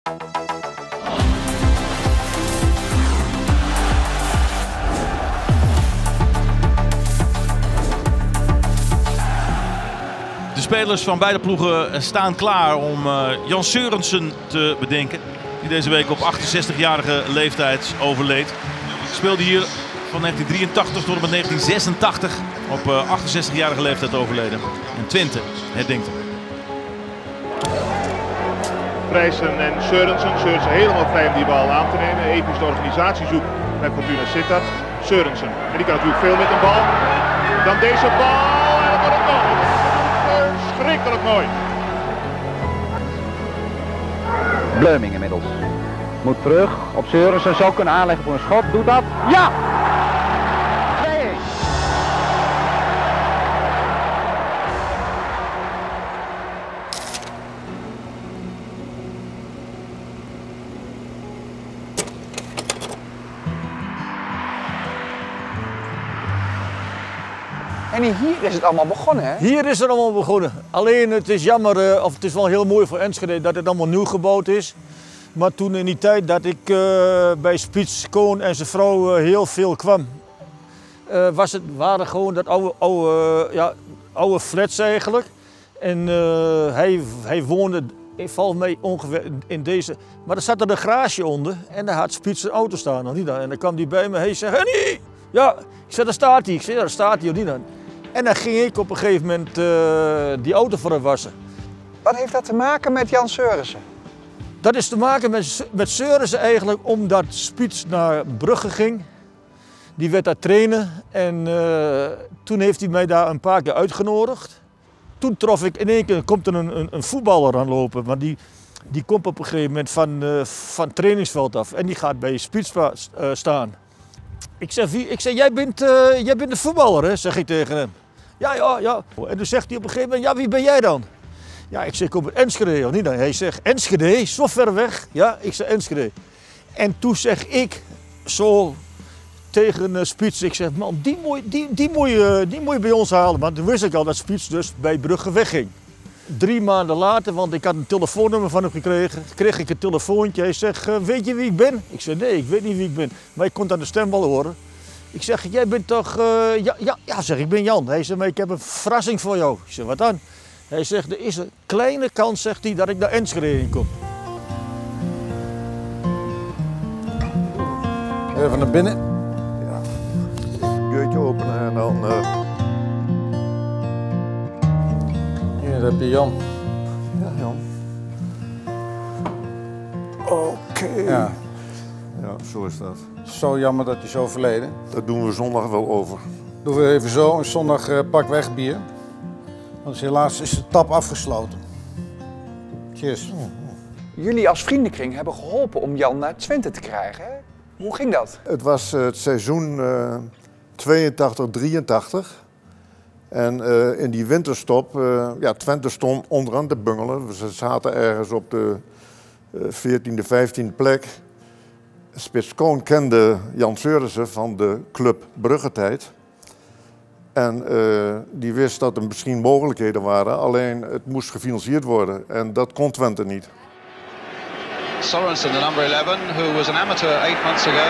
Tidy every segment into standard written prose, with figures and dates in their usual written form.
De spelers van beide ploegen staan klaar om Jan Sørensen te bedenken. Die deze week op 68-jarige leeftijd overleed. Speelde hier van 1983 tot en met 1986 op 68-jarige leeftijd overleden. En Twente herdenkt hem. Prijzen en Sørensen. Sørensen helemaal vrij om die bal aan te nemen. Episch de organisatie zoekt met Fortuna Sittard. Sørensen. En die kan natuurlijk veel met een bal. Dan deze bal. En dan wordt het nog. Verschrikkelijk mooi. Bleuming inmiddels. Moet terug op Sørensen. Zou kunnen aanleggen voor een schot. Doet dat. Ja! 2-1. En hier is het allemaal begonnen, hè? Hier is het allemaal begonnen. Alleen het is jammer, of het is wel heel mooi voor Enschede dat het allemaal nieuw gebouwd is. Maar toen in die tijd dat ik bij Spits Koon en zijn vrouw heel veel kwam, waren gewoon dat oude flats eigenlijk. En hij woonde volgens mij ongeveer in deze. Maar er zat er een garage onder en daar had Spits zijn auto staan. Nog niet dan. En dan kwam hij bij me, hij zei: Henny! Ja, ik zei: daar staat hij. Ik zei: ja, daar staat hij, of niet dan. En dan ging ik op een gegeven moment die auto voor hem wassen. Wat heeft dat te maken met Jan Sørensen? Dat is te maken met Sørensen eigenlijk omdat Spits naar Brugge ging. Die werd daar trainen en toen heeft hij mij daar een paar keer uitgenodigd. Toen trof ik in één keer, komt er een voetballer aanlopen, maar die komt op een gegeven moment van het trainingsveld af en die gaat bij Spits staan. Ik zeg, jij bent de voetballer, hè? Zeg ik tegen hem. Ja. En toen zegt hij op een gegeven moment: ja, wie ben jij dan? Ja, ik zeg: ik kom uit Enschede, of niet dan? Hij zegt: Enschede, zo ver weg? Ja, ik zeg: Enschede. En toen zeg ik zo tegen Spits, ik zeg: man, die moet je bij ons halen. Maar toen wist ik al dat Spits dus bij Brugge wegging. 3 maanden later, want ik had een telefoonnummer van hem gekregen, kreeg ik een telefoontje. Hij zegt: weet je wie ik ben? Ik zeg: nee, ik weet niet wie ik ben. Maar ik kon het aan de stem wel horen. Ik zeg: jij bent toch... Ja, zeg ik: ben Jan. Hij zegt: maar ik heb een verrassing voor jou. Ik zeg: wat dan? Hij zegt: er is een kleine kans, zegt hij, dat ik naar Enschede in kom. Even naar binnen. Ja. Deurtje openen en dan... Hier heb je Jan. Ja, Jan. Oké. Ja. Ja, zo is dat. Zo jammer dat je zo overleden. Dat doen we zondag wel over. Doen we even zo. En zondag pak weg bier. Want helaas is de tap afgesloten. Cheers. Jullie als vriendenkring hebben geholpen om Jan naar Twente te krijgen, hè? Hoe ging dat? Het was het seizoen 82-83. En in die winterstop, Twente stond onderaan te bungelen. Ze zaten ergens op de 14e, 15e plek. Spits Koon kende Jan Sørensen van de club Brugge-tijd. En die wist dat er misschien mogelijkheden waren, alleen het moest gefinancierd worden. En dat kon Twente niet. Sørensen, the number 11, who was an amateur 8 months ago.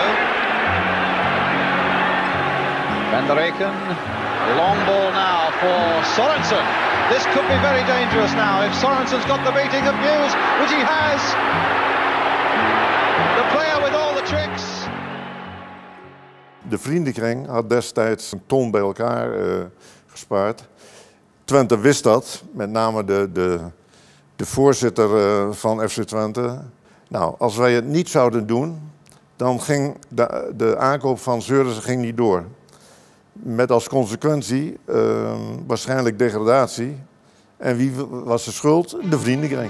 Van der Eken, long ball now for Sørensen. This could be very dangerous now if Sørensen's got the beating of Muse, which he has. The player with all the tricks. De vriendenkring had destijds een ton bij elkaar gespaard. Twente wist dat, met name de voorzitter van FC Twente. Nou, als wij het niet zouden doen, dan ging de aankoop van Sørensen ging niet door. Met als consequentie waarschijnlijk degradatie. En wie was de schuld? De vriendenkring.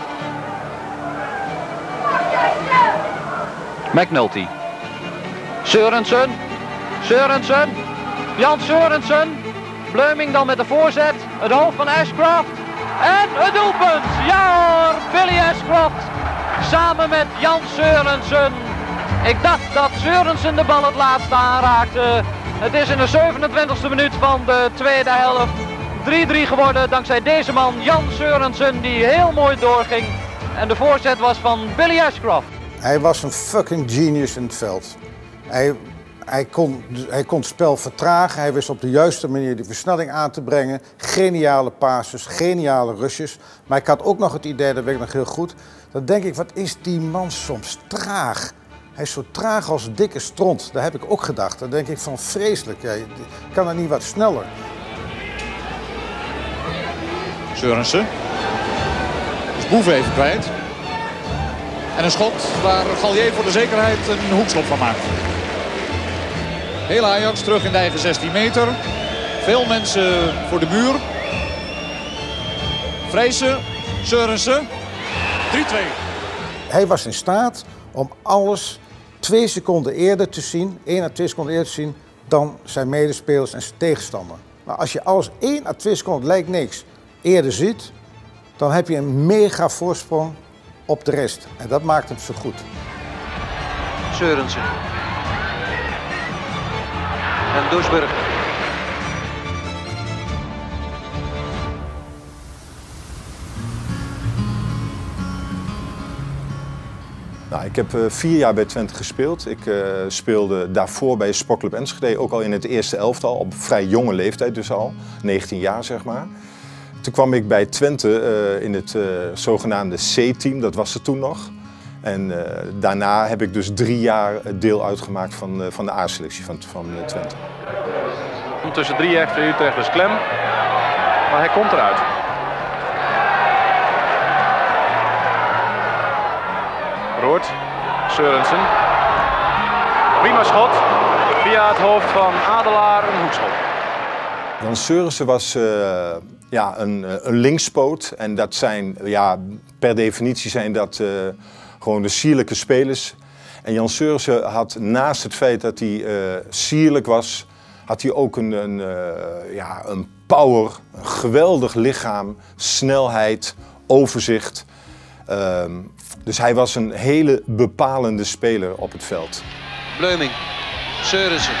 McNulty. Sørensen. Jan Sørensen. Bleuming dan met de voorzet. Het hoofd van Ashcroft. En het doelpunt. Ja, Billy Ashcroft. Samen met Jan Sørensen. Ik dacht dat Sørensen de bal het laatste aanraakte. Het is in de 27e minuut van de tweede helft 3-3 geworden dankzij deze man Jan Sørensen die heel mooi doorging. En de voorzet was van Billy Ashcroft. Hij was een fucking genius in het veld. Hij kon het spel vertragen, hij wist op de juiste manier de versnelling aan te brengen. Geniale passes, geniale rushes. Maar ik had ook nog het idee, dat weet ik nog heel goed, dan denk ik, wat is die man soms traag. Hij is zo traag als een dikke stront, dat heb ik ook gedacht. Dan denk ik van vreselijk, ja, kan dat niet wat sneller. Sørensen is Boeve even kwijt. En een schot waar Gallier voor de zekerheid een hoekschop van maakt. Heel Ajax terug in de eigen 16 meter. Veel mensen voor de muur. Vrezen, Sørensen, 3-2. Hij was in staat om alles 2 seconden eerder te zien, 1 à 2 seconden eerder te zien, dan zijn medespelers en zijn tegenstander. Maar als je alles 1 à 2 seconden, lijkt niks, eerder ziet, dan heb je een mega voorsprong op de rest. En dat maakt hem zo goed. Sørensen. En Doesburg. Nou, ik heb 4 jaar bij Twente gespeeld. Ik speelde daarvoor bij Sportclub Enschede, ook al in het eerste elftal, op vrij jonge leeftijd dus al, 19 jaar zeg maar. Toen kwam ik bij Twente in het zogenaamde C-team, dat was er toen nog. En daarna heb ik dus 3 jaar deel uitgemaakt van de A-selectie van Twente. Tussen 3 FC Utrecht dus klem, maar hij komt eruit. Roort, Sørensen. Prima schot, via het hoofd van Adelaar een hoekschop. Dan Sørensen was een linkspoot en dat zijn, per definitie zijn dat gewoon de sierlijke spelers. En Jan Sørensen had naast het feit dat hij sierlijk was, had hij ook een power, een geweldig lichaam, snelheid, overzicht. Dus hij was een hele bepalende speler op het veld. Bleuming, Sørensen.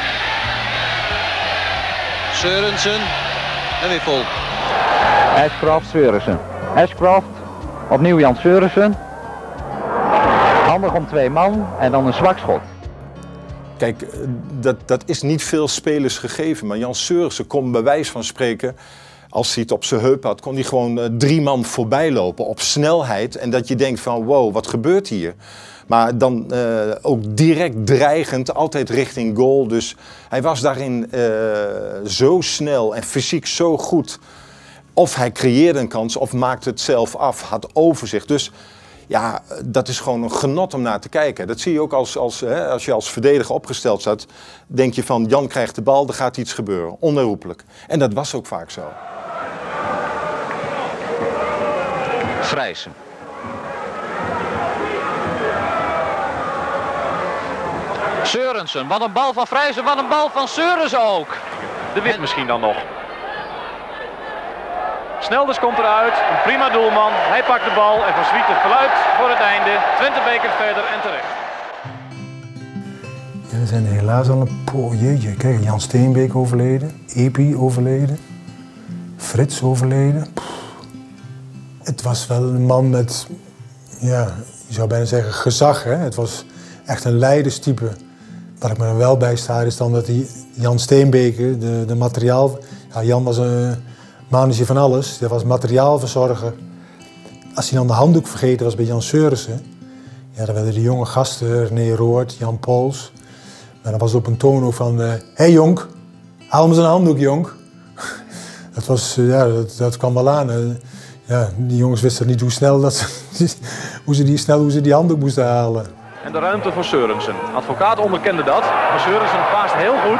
Sørensen en weer vol. Ashcroft, Sørensen. Ashcroft, opnieuw Jan Sørensen. Handig om 2 man en dan een zwak schot. Kijk, dat is niet veel spelers gegeven, maar Jan Sørensen kon bij wijze van spreken, als hij het op zijn heup had, kon hij gewoon 3 man voorbij lopen op snelheid. En dat je denkt van wow, wat gebeurt hier? Maar dan ook direct dreigend, altijd richting goal. Dus hij was daarin zo snel en fysiek zo goed. Of hij creëerde een kans of maakte het zelf af, had overzicht. Dus ja, dat is gewoon een genot om naar te kijken. Dat zie je ook als je als verdediger opgesteld staat. Denk je van Jan krijgt de bal, er gaat iets gebeuren. Onherroepelijk. En dat was ook vaak zo. Vrezen. Sørensen, wat een bal van Vrezen, wat een bal van Sørensen ook. De wit misschien dan nog. Snelders komt eruit, een prima doelman. Hij pakt de bal en Van Swieten fluit voor het einde. Twente beker verder en terecht. Ja, er zijn helaas al jeetje, kijk, Jan Steenbeek overleden, Epi overleden, Frits overleden. Het was wel een man met, ja, je zou bijna zeggen gezag. Hè? Het was echt een leiderstype. Wat ik me er wel bij sta is dan dat Jan Steenbeke, de materiaal... Ja, Jan was een mannetje van alles, hij was materiaalverzorger. Als hij dan de handdoek vergeten was bij Jan Sørensen, ja, dan werden de jonge gasten, René Roord, Jan Pols. Maar dan was het op een toon ook van, hey Jonk, haal me zijn handdoek Jonk. Dat was, ja, dat kwam wel aan. Ja, die jongens wisten niet hoe ze die handdoek moesten halen. En de ruimte voor Sørensen. Advocaat onderkende dat, maar Sørensen paast heel goed.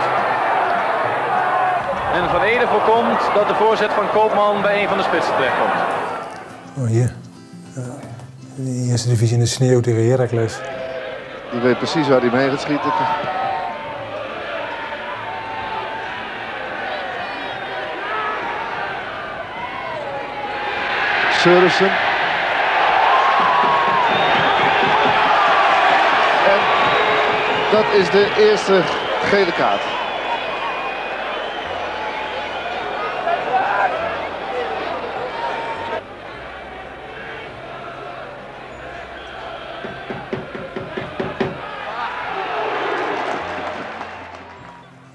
En Van Ede voorkomt dat de voorzet van Koopman bij een van de spitsen terechtkomt. Oh hier. De eerste divisie in de sneeuw tegen Heracles. Die weet precies waar hij mee gaat schieten. Sørensen. En dat is de eerste gele kaart.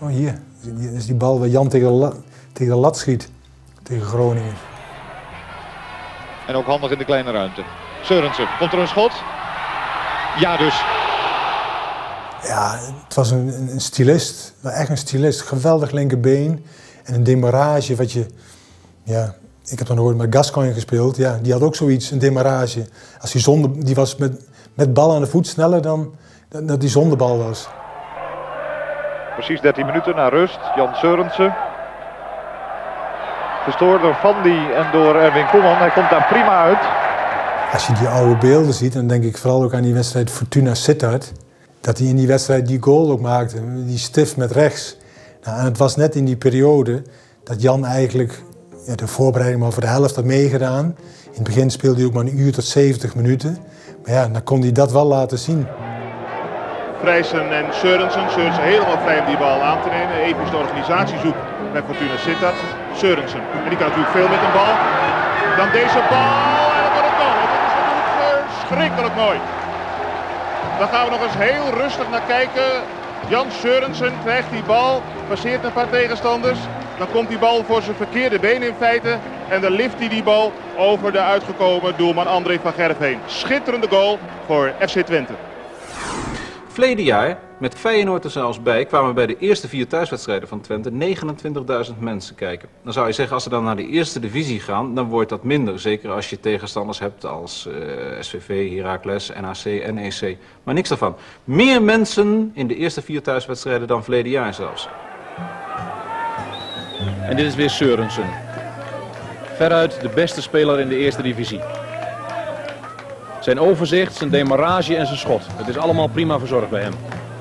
hier is die bal waar Jan tegen de lat schiet. Tegen Groningen. En ook handig in de kleine ruimte. Sørensen, komt er een schot? Ja dus. Ja, het was een stylist. Echt een stylist. Geweldig linkerbeen. En een demarrage wat je... Ja, ik heb dan ooit met Gascoigne gespeeld. Ja, die had ook zoiets, een demarrage. Als die was met bal aan de voet sneller dan dat die zonder bal was. Precies 13 minuten na rust. Jan Sørensen. Gestoord door Van Die en door Erwin Koeman. Hij komt daar prima uit. Als je die oude beelden ziet, dan denk ik vooral ook aan die wedstrijd Fortuna Sittard. Dat hij in die wedstrijd die goal ook maakte, die stift met rechts. Nou, en het was net in die periode dat Jan eigenlijk de voorbereiding maar voor de helft had meegedaan. In het begin speelde hij ook maar 1 uur tot 70 minuten. Maar ja, dan kon hij dat wel laten zien. Vrijsen en Sørensen. Sørensen helemaal vrij om die bal aan te nemen. Epische organisatiezoek bij Fortuna Sittard. Sørensen. En die kan natuurlijk veel met een bal. Dan deze bal. En dan wordt het goal. Dat is natuurlijk verschrikkelijk mooi. Dan gaan we nog eens heel rustig naar kijken. Jan Sørensen krijgt die bal. Passeert een paar tegenstanders. Dan komt die bal voor zijn verkeerde been in feite. En dan lift hij die bal over de uitgekomen doelman André van Gerf heen. Schitterende goal voor FC Twente. Verleden jaar, met Feyenoord er zelfs bij, kwamen bij de eerste 4 thuiswedstrijden van Twente 29.000 mensen kijken. Dan zou je zeggen, als ze dan naar de eerste divisie gaan, dan wordt dat minder. Zeker als je tegenstanders hebt als SVV, Heracles, NAC, NEC. Maar niks daarvan. Meer mensen in de eerste 4 thuiswedstrijden dan verleden jaar zelfs. En dit is weer Sørensen. Veruit de beste speler in de eerste divisie. Zijn overzicht, zijn demarrage en zijn schot. Het is allemaal prima verzorgd bij hem.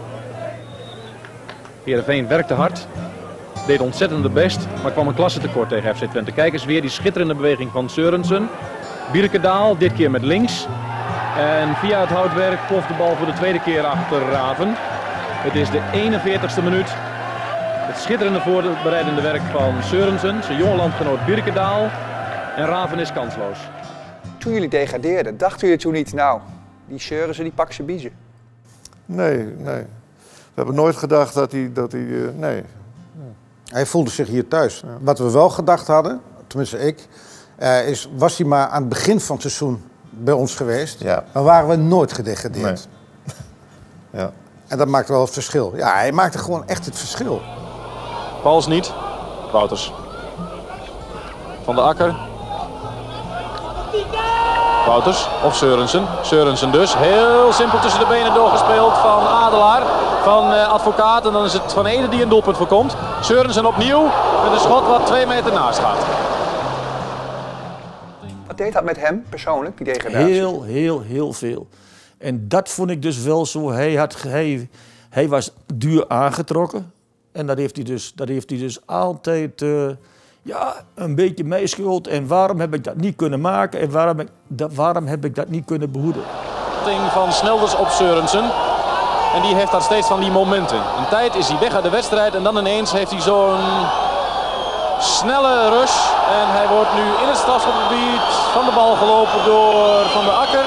Heerenveen werkte hard. Deed ontzettend de best, maar kwam een klasse tekort tegen FC Twente. Kijk eens weer die schitterende beweging van Sørensen. Birkendaal, dit keer met links. En via het houtwerk ploft de bal voor de tweede keer achter Raven. Het is de 41ste minuut. Het schitterende voorbereidende werk van Sørensen, zijn jonge landgenoot Birkendaal. En Raven is kansloos. Toen jullie degradeerden, dachten jullie toen niet, nou, die Sørensen die pakken ze biezen? Nee. We hebben nooit gedacht dat hij nee. Hij voelde zich hier thuis. Ja. Wat we wel gedacht hadden, tenminste ik, was hij maar aan het begin van het seizoen bij ons geweest, dan waren we nooit gedegradeerd. Nee. Ja. En dat maakt wel het verschil. Ja, hij maakte gewoon echt het verschil. Pauls niet. Wouters. Van der Akker. Wouters of Sørensen. Sørensen dus. Heel simpel tussen de benen doorgespeeld van Adelaar. Van Advocaat. En dan is het Van Ede die een doelpunt voorkomt. Sørensen opnieuw met een schot wat 2 meter naast gaat. Wat deed dat met hem persoonlijk, die degradatie? Heel veel. En dat vond ik dus wel zo. Hij was duur aangetrokken. En dat heeft hij dus altijd een beetje meeschuld. En waarom heb ik dat niet kunnen maken? En waarom heb ik dat niet kunnen behoeden? Van Snelders op Sørensen. En die heeft daar steeds van die momenten. Een tijd is hij weg uit de wedstrijd. En dan ineens heeft hij zo'n snelle rush. En hij wordt nu in het strafschopgebied van de bal gelopen door Van der Akker.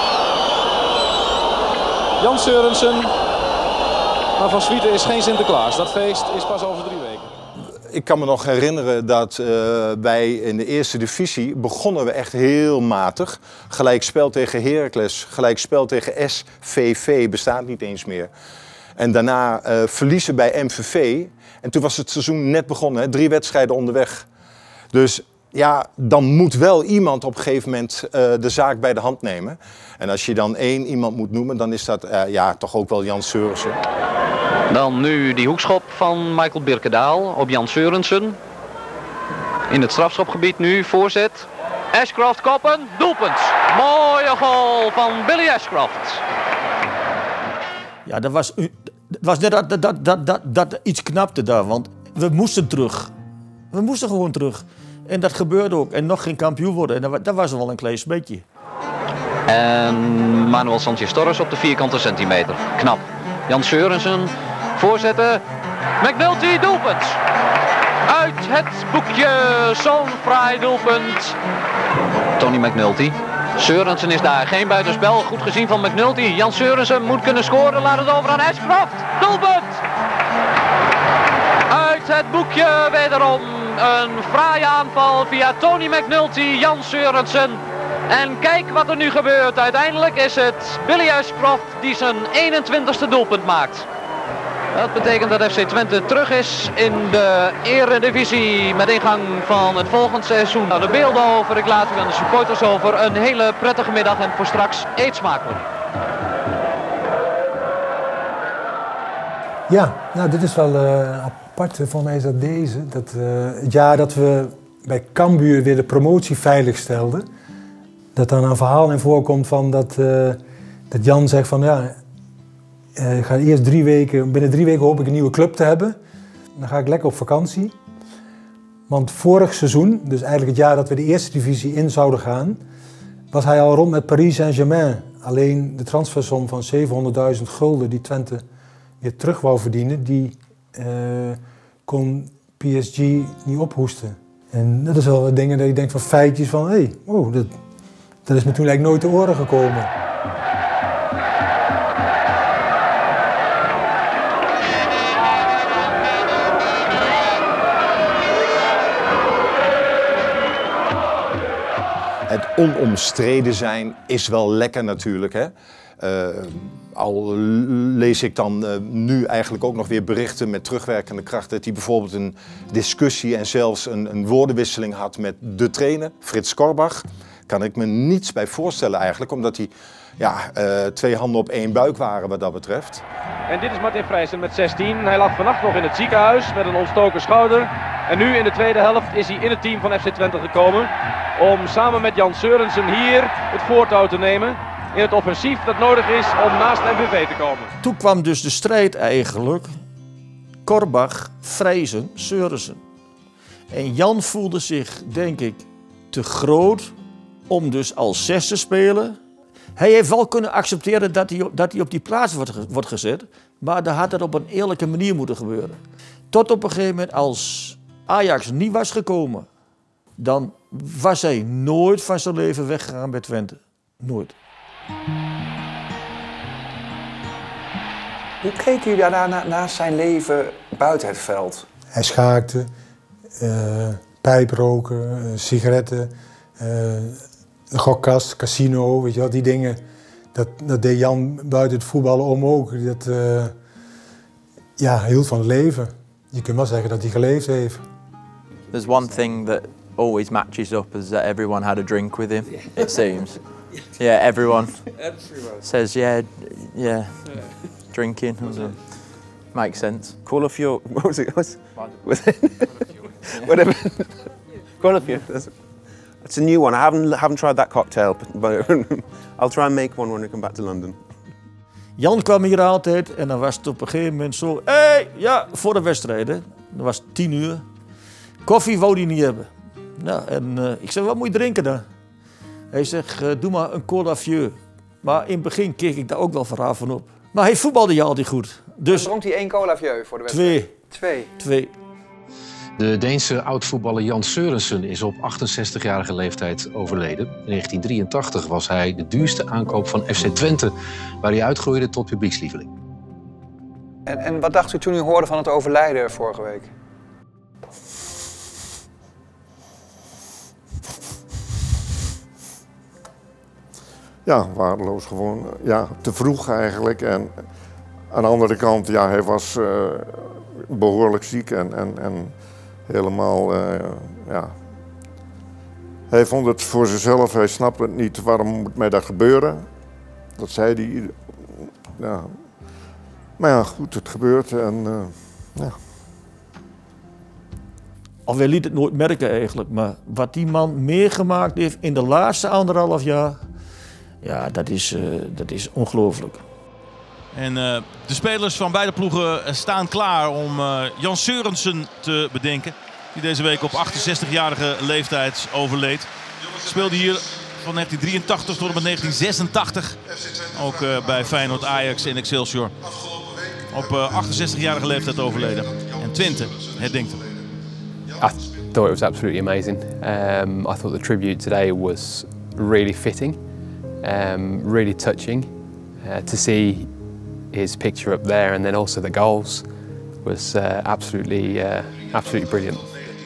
Jan Sørensen. Maar Van Swieten is geen Sinterklaas. Dat feest is pas over 3 weken. Ik kan me nog herinneren dat wij in de eerste divisie begonnen we echt heel matig. Gelijkspel tegen Heracles, gelijkspel tegen SVV, bestaat niet eens meer. En daarna verliezen bij MVV. En toen was het seizoen net begonnen, 3 wedstrijden onderweg. Dus ja, dan moet wel iemand op een gegeven moment de zaak bij de hand nemen. En als je dan 1 iemand moet noemen, dan is dat toch ook wel Jan Sørensen. Dan nu die hoekschop van Michael Birkendaal op Jan Sørensen. In het strafschopgebied nu, voorzet. Ashcroft koppen, doelpunt. Mooie goal van Billy Ashcroft. Ja, dat was net dat iets knapte daar, want we moesten terug. We moesten gewoon terug. En dat gebeurde ook. En nog geen kampioen worden. En dat was wel een klein beetje. En Manuel Sanchez Torres op de vierkante centimeter. Knap. Jan Sørensen voorzetten. McNulty doelpunt. Uit het boekje. Zo'n fraai doelpunt. Tony McNulty. Sørensen is daar. Geen buitenspel. Goed gezien van McNulty. Jan Sørensen moet kunnen scoren. Laat het over aan Ashcroft. Doelpunt. het boekje wederom. Een fraaie aanval via Tony McNulty, Jan Sørensen. En kijk wat er nu gebeurt. Uiteindelijk is het Billy Ashcroft die zijn 21ste doelpunt maakt. Dat betekent dat FC Twente terug is in de Eredivisie met ingang van het volgend seizoen. Nou, de beelden over, ik laat u aan de supporters over. Een hele prettige middag en voor straks eet smakelijk. Ja, nou dit is wel apart. Voor mij is dat deze. Het jaar dat we bij Cambuur weer de promotie veiligstelden. Dat dan een verhaal in voorkomt van dat Jan zegt van ja, ik ga eerst 3 weken, binnen 3 weken hoop ik een nieuwe club te hebben. Dan ga ik lekker op vakantie. Want vorig seizoen, dus eigenlijk het jaar dat we de eerste divisie in zouden gaan, was hij al rond met Paris Saint-Germain. Alleen de transfersom van 700.000 gulden die Twente weer terug wou verdienen, die kon PSG niet ophoesten. En dat is wel wat dingen dat je denkt van feitjes van hé, oh, dat is me toen eigenlijk nooit te oren gekomen. Het onomstreden zijn is wel lekker natuurlijk. Hè? Al lees ik dan nu eigenlijk ook nog weer berichten met terugwerkende kracht dat hij bijvoorbeeld een discussie en zelfs een woordenwisseling had met de trainer, Frits Korbach. Kan ik me niets bij voorstellen eigenlijk, omdat die 2 handen op 1 buik waren wat dat betreft. En dit is Martin Vrijsen met 16. Hij lag vannacht nog in het ziekenhuis met een ontstoken schouder. En nu in de tweede helft is hij in het team van FC Twente gekomen om samen met Jan Sørensen hier het voortouw te nemen in het offensief dat nodig is om naast MVV te komen. Toen kwam dus de strijd eigenlijk. Korbach, Vrijsen, Sørensen. En Jan voelde zich, denk ik, te groot om dus als 6 te spelen. Hij heeft wel kunnen accepteren dat hij op die plaats wordt gezet. Maar dan had het op een eerlijke manier moeten gebeuren. Tot op een gegeven moment als Ajax niet was gekomen, dan was hij nooit van zijn leven weggegaan bij Twente. Nooit. Hoe keken jullie daarna naar zijn leven buiten het veld? Hij schaakte, pijproken, sigaretten, een gokkast, casino, weet je wel, die dingen. Dat deed Jan buiten het voetballen om ook. Hij hield van het leven. Je kunt wel zeggen dat hij geleefd heeft. There's one thing that always matches up is that everyone had a drink with him, it seems. Yeah, everyone says, yeah, drinking. Makes sense. Call of your, what was it? Whatever. Call of your. It's a new one. I haven't tried that cocktail, but I'll try and make one when we come back to London. Jan kwam hier altijd en dan was het op een gegeven moment zo, voor de wedstrijden. Dat was 10 uur. Koffie wou hij niet hebben. Nou, en ik zei, wat moet je drinken dan? Hij zegt, doe maar een Cola Vieux. Maar in het begin keek ik daar ook wel verhaal van op. Maar hij voetbalde je altijd goed. Dus dronk hij 1 Cola Vieux voor de wedstrijd? 2. De Deense oud-voetballer Jan Sørensen is op 68-jarige leeftijd overleden. In 1983 was hij de duurste aankoop van FC Twente, waar hij uitgroeide tot publiekslieveling. En wat dacht u toen u hoorde van het overlijden vorige week? Ja, waardeloos gewoon. Ja, te vroeg eigenlijk. En aan de andere kant, ja, hij was behoorlijk ziek en helemaal, ja. Hij vond het voor zichzelf, hij snapte het niet, waarom moet mij dat gebeuren? Dat zei hij. Ja. Maar ja, goed, het gebeurt en ja. Alweer liet het nooit merken eigenlijk, maar wat die man meegemaakt heeft in de laatste 1,5 jaar, ja, dat is ongelooflijk. En de spelers van beide ploegen staan klaar om Jan Sørensen te bedenken. Die deze week op 68-jarige leeftijd overleed. Speelde hier van 1983 tot en met 1986. Ook bij Feyenoord, Ajax en Excelsior. Op 68-jarige leeftijd overleden. En Twente herdenkt hem. I thought it was absolutely amazing. I thought the tribute today was really fitting, really touching. To see his picture up there and then also the goals was absolutely brilliant.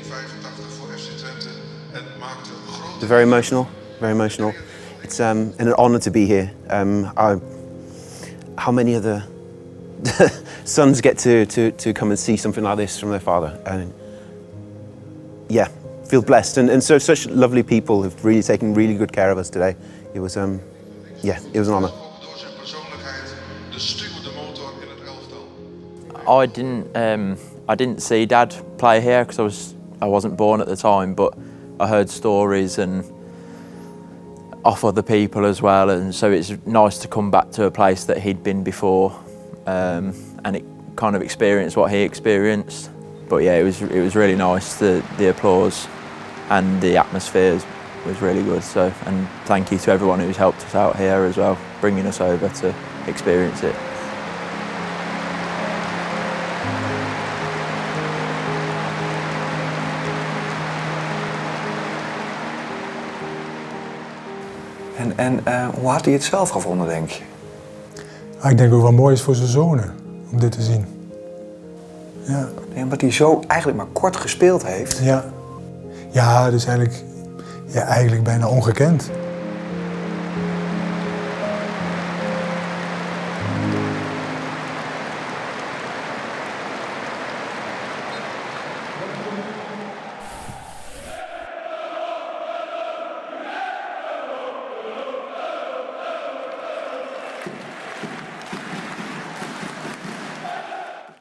Very emotional, very emotional. It's an honour to be here. How many of the sons get to come and see something like this from their father? And yeah, feel blessed. And so such lovely people have really taken really good care of us today. It was, yeah, it was an honour. I didn't see Dad play here because I wasn't born at the time, but I heard stories and off other people as well, and so it's nice to come back to a place that he'd been before, and it kind of experience what he experienced. But yeah, it was really nice. The applause and the atmosphere was really good. So, and thank you to everyone who's helped us out here as well, bringing us over to experience it. En hoe had hij het zelf gevonden, denk je? Ik denk ook wel mooi is voor zijn zonen om dit te zien. Ja. En omdat hij zo eigenlijk maar kort gespeeld heeft. Ja, ja, dus eigenlijk bijna ongekend.